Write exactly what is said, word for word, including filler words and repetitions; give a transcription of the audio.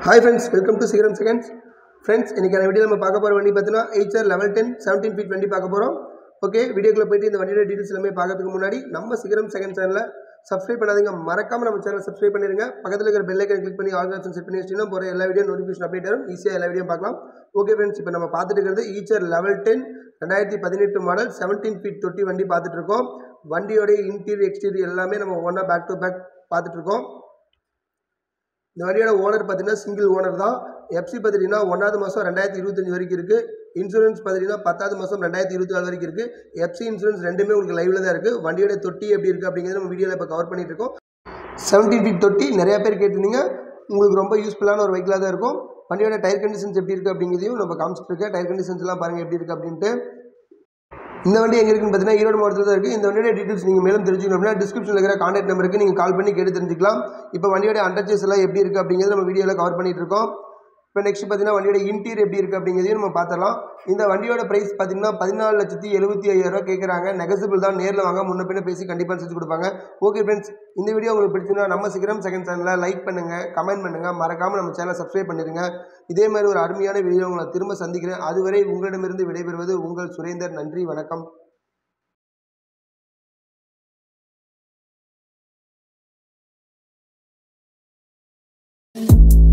Hi friends, welcome to Serum Seconds. Friends, இன்னைக்கான video நம்ம பார்க்க போற வண்டி பார்த்தீங்கன்னா H R level ten seventeen feet வண்டி பார்க்க போறோம். ஓகே, வீடியோக்குள்ள போயிட்டு இந்த வண்டியோட டீடைல்ஸ் எல்லாமே பார்க்கிறதுக்கு முன்னாடி நம்ம Serum Seconds சேனலை சப்ஸ்கிரைப் பண்ணாதீங்க, மறக்காம நம்ம சேனலை சப்ஸ்கிரைப் பண்ணிருங்க. பக்கத்துல இருக்கிற பெல் ஐகானை கிளிக் பண்ணி ஆல் ஆப்ஷன் செட் பண்ணி வச்சிட்டீங்கன்னா போற எல்லா வீடியோ நோட்டிஃபிகேஷன் அப்டேட் வரும். ஈஸியா எல்லா வீடியோ பார்க்கலாம். ஓகே ஃப்ரெண்ட்ஸ், இப்போ நம்ம பார்த்துட்டு இருக்கிறது H R level ten ரெண்டாயிரத்தி பதினெட்டு மாடல் seventeen feet தொட்டி வண்டி பார்த்துட்டு இருக்கோம். வண்டியோட இன்டீரியர் எக்ஸ்டீரியர் எல்லாமே நம்ம ஒண்ணா பேக் டு பேக் பார்த்துட்டு இருக்கோம். இந்த வண்டியோட ஓனர் பார்த்தீங்கன்னா சிங்கிள் ஓனர் தான். எஃப்சி பார்த்தீங்கன்னா ஒன்றாவது மாதம் ரெண்டாயிரத்தி இருபத்தஞ்சு வரைக்கும் இருக்குது. இன்சூரன்ஸ் பார்த்தீங்கன்னா பத்தாவது மாதம் ரெண்டாயிரத்தி இருபத்தி நாலு வரைக்கும் இருக்குது. எஃப்சி இன்சூரன்ஸ் ரெண்டுமே உங்களுக்கு லைவ்ல தான் இருக்குது. வண்டியோட தொட்டி எப்படி இருக்குது அப்படிங்கிறது நம்ம வீடியோவில் இப்போ கவர் பண்ணிட்டு இருக்கோம். செவன்டீன் ஃபீட் தொட்டி நிறைய பேர் கேட்டிருந்தீங்க, உங்களுக்கு ரொம்ப யூஸ்ஃபுல்லான ஒரு வெஹிக்கிளாக தான் இருக்கும். வண்டியோட டயர் கண்டிஷன்ஸ் எப்படி இருக்குது அப்படிங்கிறதையும் நம்ம காமிச்சிட்டு இருக்கேன். டயர் கண்டிஷன்ஸ் எல்லாம் பாருங்கள் எப்படி இருக்குது அப்படின்ட்டு. இந்த வண்டி எங்கே இருக்குன்னு பார்த்தீங்கன்னா ஈரோடு மாவட்டத்தில் தான் இருக்குது. இந்த வண்டியோட டீட்டெயில்ஸ் நீங்கள் மேலும் தெரிஞ்சுக்கணும் அப்படின்னா டிஸ்கிரிப்ஷனில் இருக்கிற கான்டாக்ட் நம்பருக்கு நீங்கள் கால் பண்ணி கேட்டு தெரிஞ்சுக்கலாம். இப்போ வண்டியோட அண்டர்ச்சேஸ் எல்லாம் எப்படி இருக்குது அப்படிங்கிறது நம்ம வீடியோவில் கவர் பண்ணிட்டு இருக்கோம். இப்போ நெக்ஸ்ட் பார்த்தீங்கன்னா வண்டியோட இன்டீரியர் எப்படி இருக்குது அப்படிங்கிறதையும் நம்ம பார்த்துடலாம். இந்த வண்டியோட ப்ரைஸ் பார்த்தீங்கன்னா பதினாலு லட்சத்தி எழுபத்தி ஐயாயிரம் ரூபா கேட்குறாங்க. நெகசிபிள் தான், நேரில் வாங்க, முன்ன பின்ன பேசி கண்டிப்பாக செஞ்சு கொடுப்பாங்க. ஓகே ஃப்ரெண்ட்ஸ், இந்த வீடியோ உங்களுக்கு பிடிச்சிருந்தா நம்ம சீக்கிரம் செகண்ட் சேனலில் லைக் பண்ணுங்கள், கமெண்ட் பண்ணுங்கள், மறக்காமல் நம்ம சேனலை சப்ஸ்கிரைப் பண்ணிடுங்க. இதே மாதிரி ஒரு அருமையான வீடியோ உங்களை திரும்ப சந்திக்கிறேன். அதுவரை உங்களிடமிருந்து விடைபெறுவது உங்கள் சுரேந்தர். நன்றி, வணக்கம். Thank you.